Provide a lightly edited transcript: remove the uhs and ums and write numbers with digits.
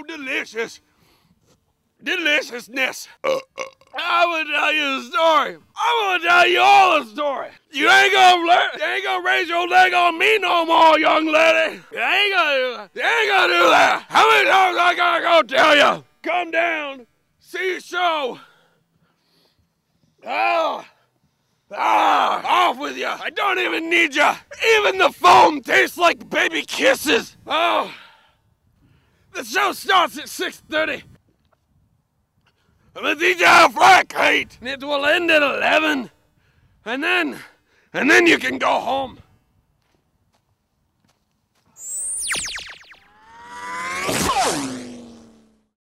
so delicious. Deliciousness. I will tell you the story. I'm gonna tell you all the story. You ain't gonna raise your leg on me no more, young lady. You ain't gonna do that. You ain't gonna do that. How many times I gotta go tell you? Come down, see a show. Off with you. I don't even need you. Even the foam tastes like baby kisses. Oh, the show starts at 6:30. I'm gonna teach you how to fry a kite, and it will end at 11, and then you can go home.